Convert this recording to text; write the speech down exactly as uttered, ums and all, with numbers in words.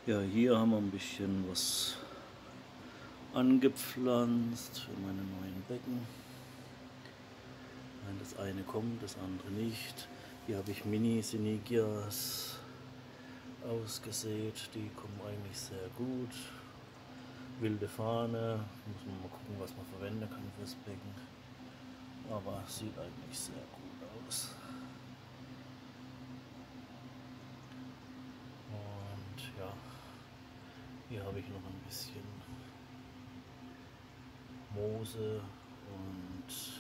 Ja, hier haben wir ein bisschen was angepflanzt für meine neuen Becken. Nein, das eine kommt, das andere nicht. Hier habe ich Mini-Syzygias ausgesät, die kommen eigentlich sehr gut. Wilde Fahne, muss man mal gucken, was man verwenden kann fürs Becken. Aber sieht eigentlich sehr gut aus. Und ja, hier habe ich noch ein bisschen Moose und